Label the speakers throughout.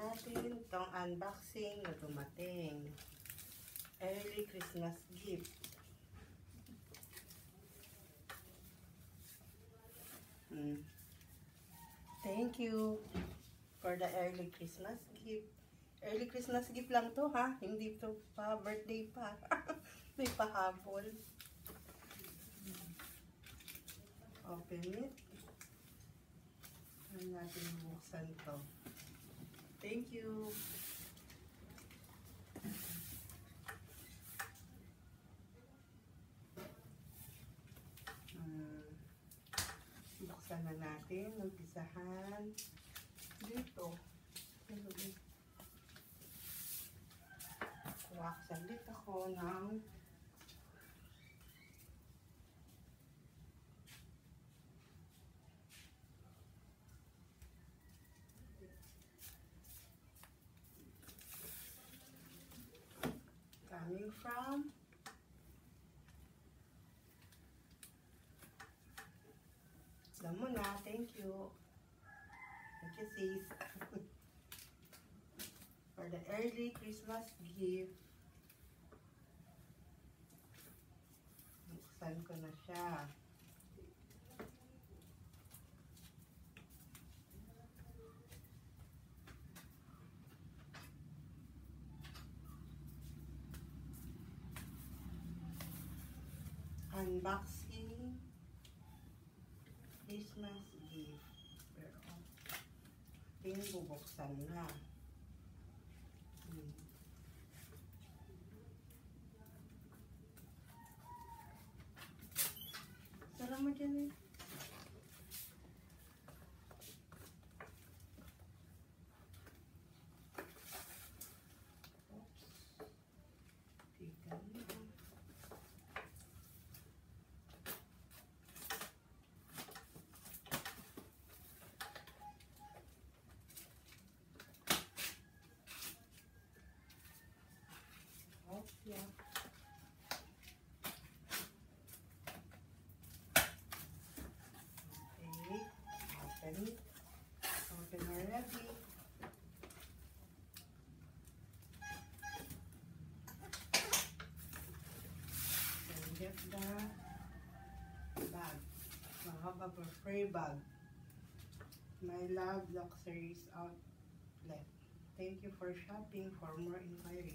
Speaker 1: natin itong unboxing na dumating. Early Christmas gift. Thank you for the early Christmas gift. Early Christmas gift lang to ha. Hindi to pa birthday pa. May pahabol. Open it. Ano natin buksan to. Thank you. Buksan na natin. Umpisahan. Dito. Kuha saglit ako ng coming from alam mo na, thank you. Thank you, sis. For the early Christmas gift. Buksan ko na siya. Unboxing Christmas gift. Pero ating bubuksan na. Sarap mo dyan eh. Yeah. Okay, open it. Open already. And get the bag. Mahaba free bag. My Love Luxuries Outlet. Thank you for shopping. For more inquiries.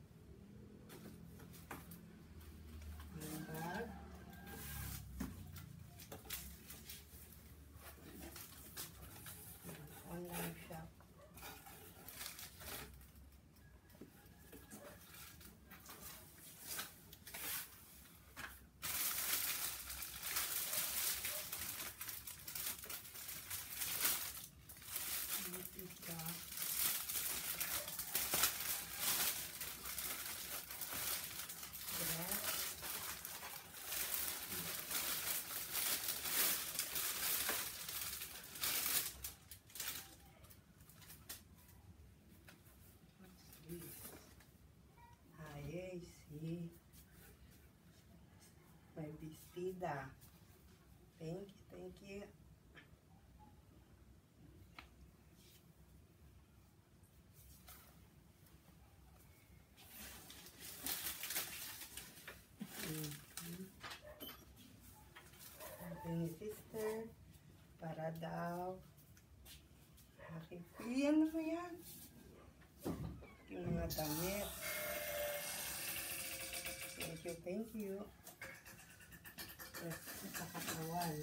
Speaker 1: Bag. Online shop. This is the see my bestida. Thank you, thank you. Sabi ni sister, para daw aking pilihan mo yan. Yung mga damit. Thank you. Yes, nakakatawan.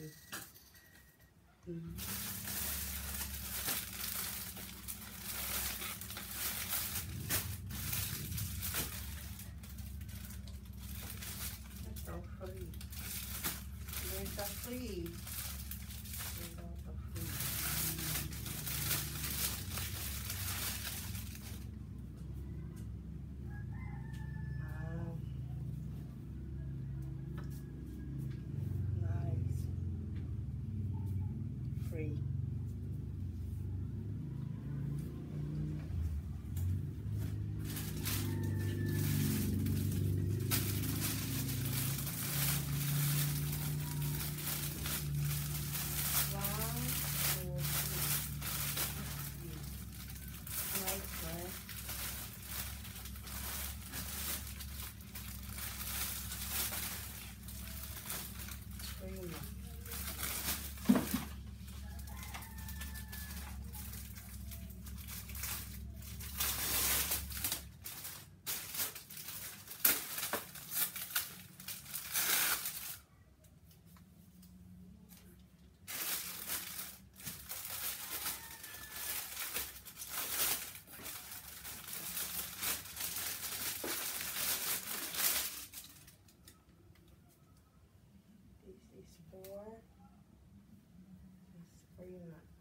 Speaker 1: Ito, free. There's a free. There's a free. Free. is for yun na.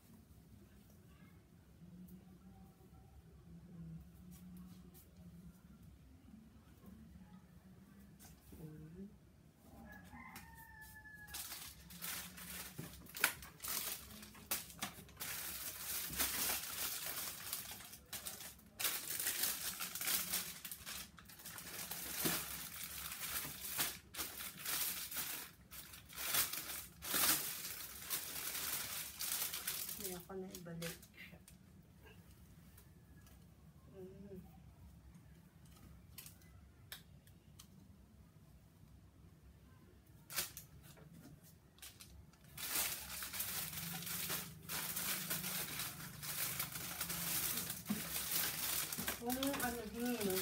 Speaker 1: Hindi ako na ibalik siya. Kung ano din,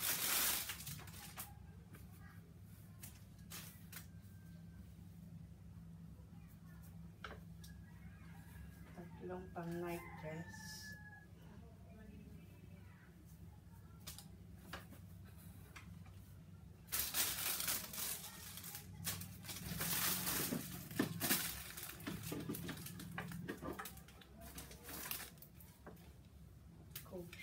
Speaker 1: tatlong pang night dress. Coach.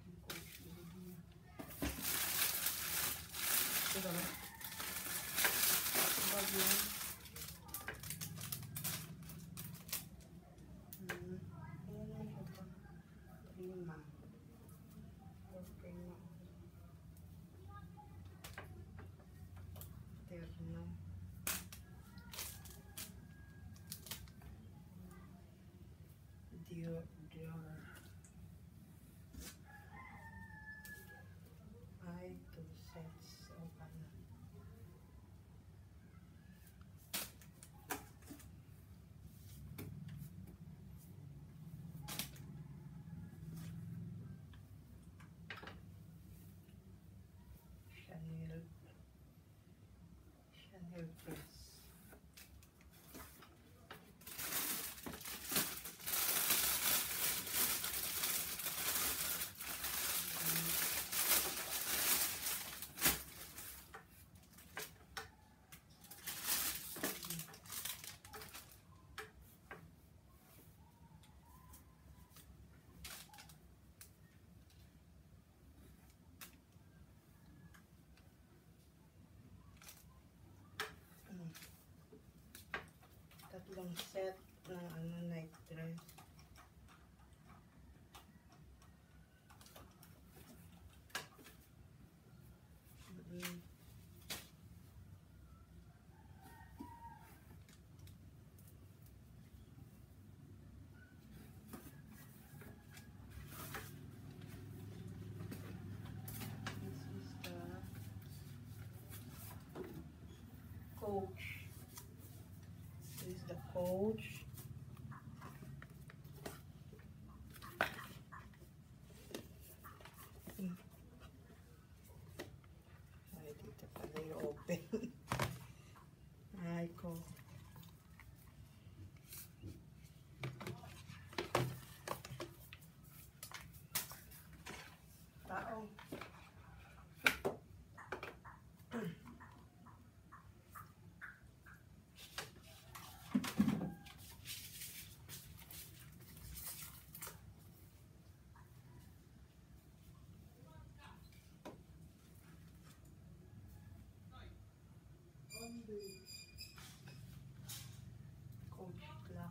Speaker 1: Ito na. Bag yun. Ayan na siya pa. Prima. Prima. Terno. Dior. Ay, 2 sets. O pala. Chanel dress. Tatlong set ng night dress. Coach. This is the Coach. Ay, dito pala yung open. Ay, ko. Tao. Coach clock.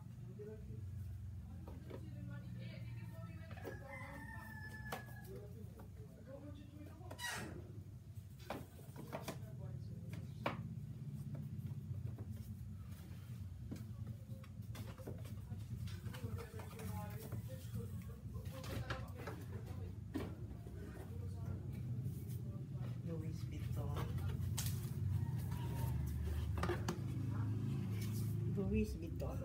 Speaker 1: Louis Vuitton. Louis Vuitton.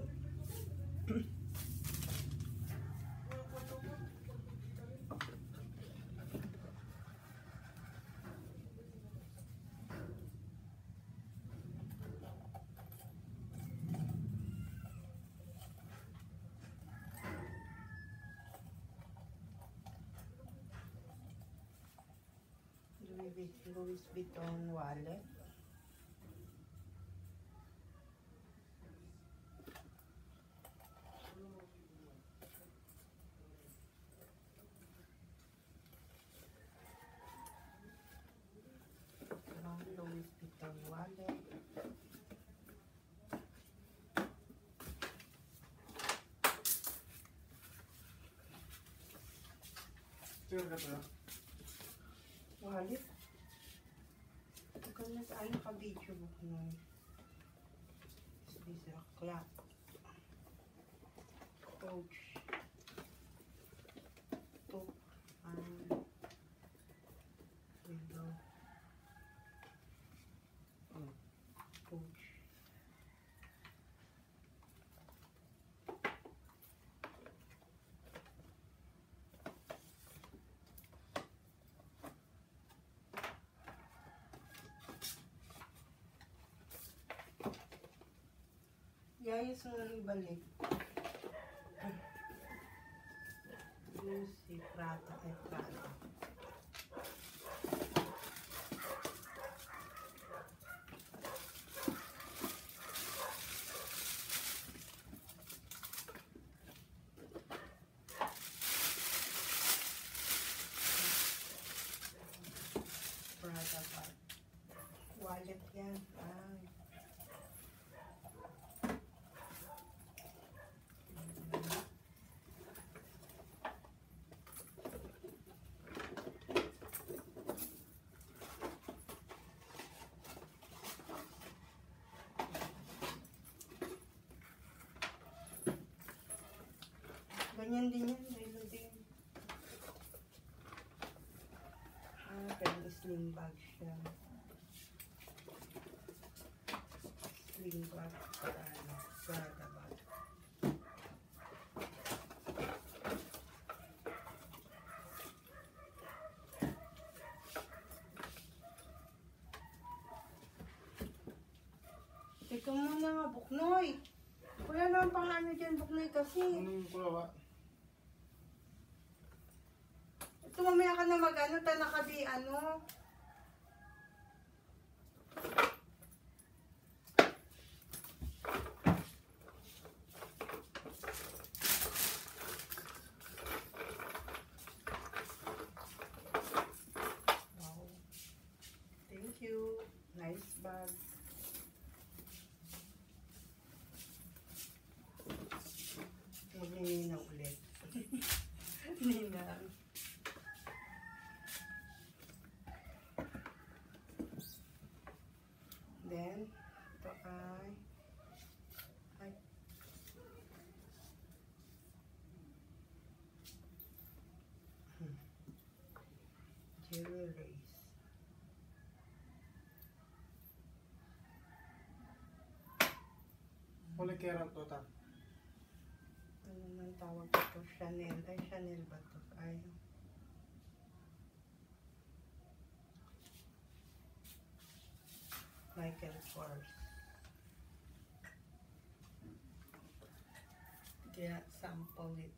Speaker 1: Louis Vuitton wallet.
Speaker 2: Sticker ka to.
Speaker 1: Wallet. Ikaw na sa ano ka video mo ko nun. Is this a clock? Coach. Took. Window. Coach. Yayos mo nang ibalik. Lucy, Prata, ay Prata. Prata pa. Wallet yan. Ay. Ganyan din yan. Mayroon din. Pero sling bag siya. Sling bag. Prada bag. Teka muna nga, Buknoy. Wala naman pang ano dyan, Buknoy, kasi.
Speaker 2: Ano yung kulawa?
Speaker 1: Ito mamaya ka na mag-ano, tanakabi, ano. Wow. Thank you. Nice bag. Magnininaw ulit. Ninang. Then, ito ay jewelries.
Speaker 2: Huli kera to ta.
Speaker 1: Ano man tawag ito? Chanel. Ay, Chanel ba ito? Ay. Michael Kors. Kaya sample it.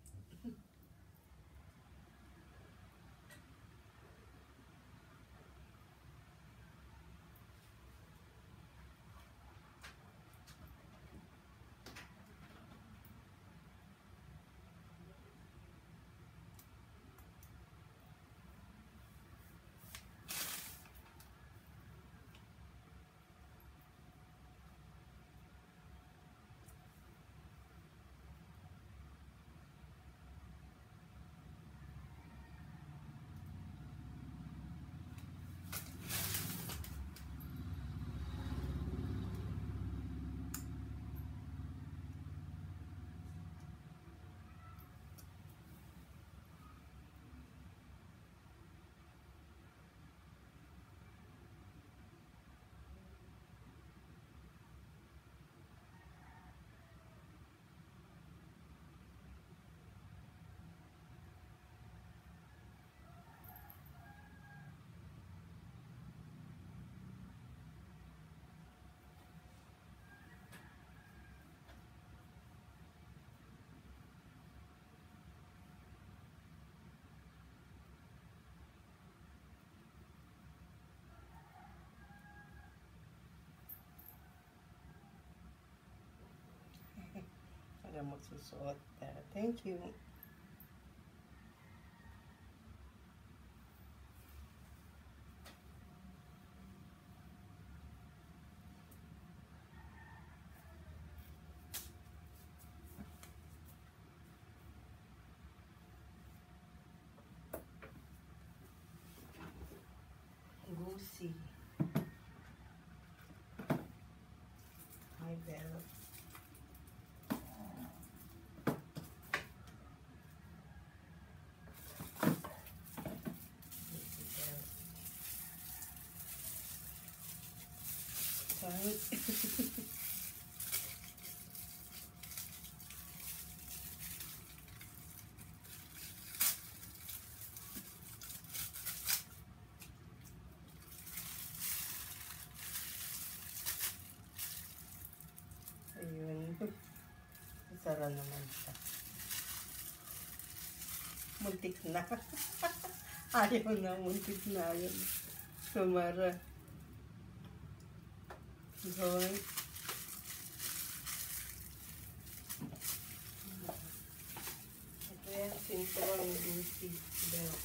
Speaker 1: Alam magsusuot. Thank you. Goosey. My belt. Ayun. Sara naman siya. Muntik na. Ayaw na, muntik na yun. Sumara. Hoy. Ito yan, sinturong Goosey belt.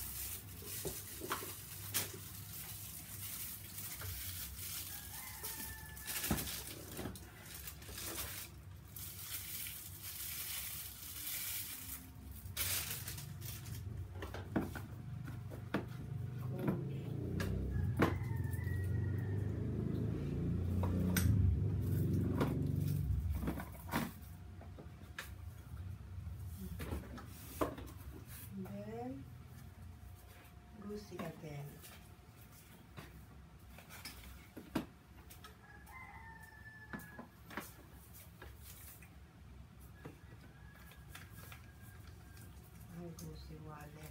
Speaker 1: Goosey again. Ang Goosey wallet.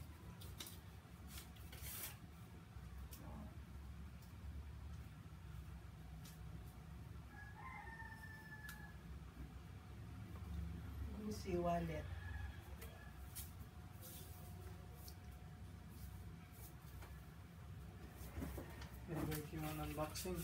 Speaker 1: Goosey wallet.
Speaker 2: Nag-working on unboxing.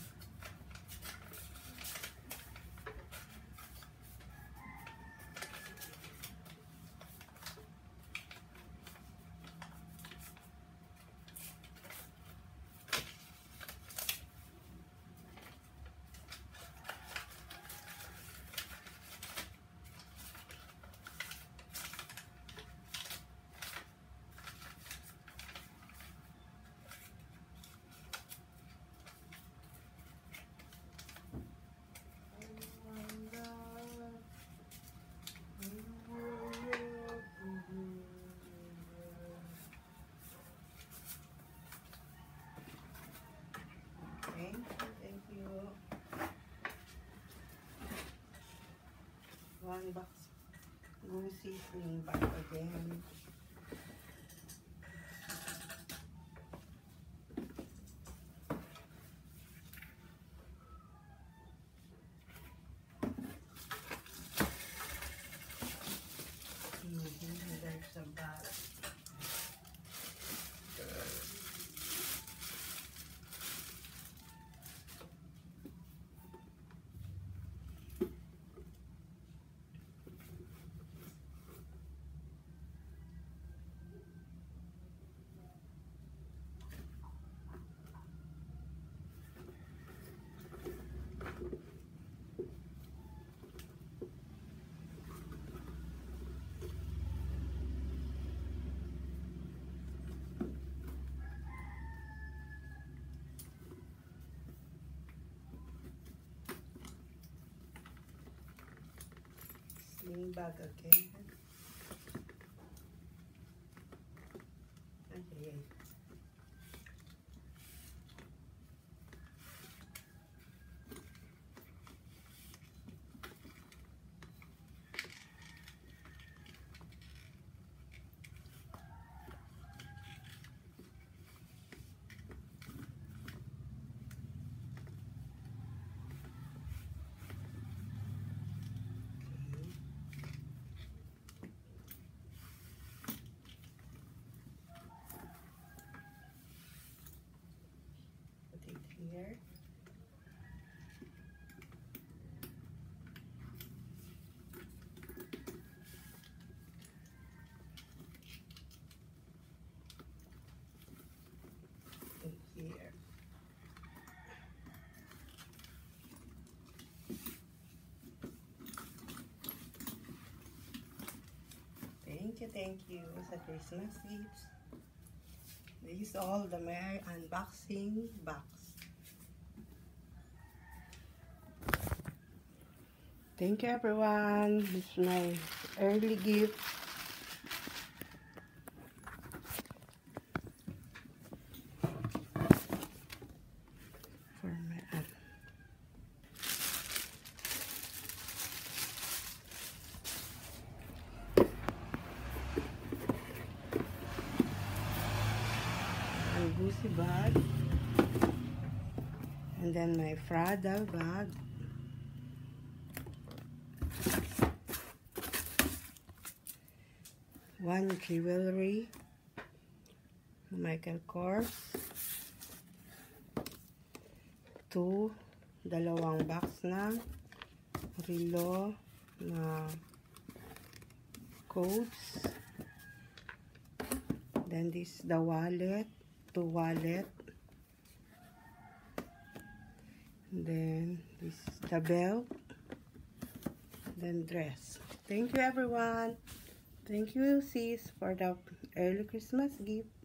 Speaker 2: Thank you. One box Goosey sling bag again. There's a bag. Sling bag again. Okay. Here. And here. Thank you sa Christmas gifts. This is all the Merry unboxing box.
Speaker 1: Thank you everyone. This is my early gift. For my aunt. And Gucci bag. And then my Prada bag. One jewelry, Michael Kors. 2, dalawang box na relo na codes. Then this the wallet, 2 wallet. And then this the belt. Then dress. Thank you everyone. Thank you sis for the early Christmas gift.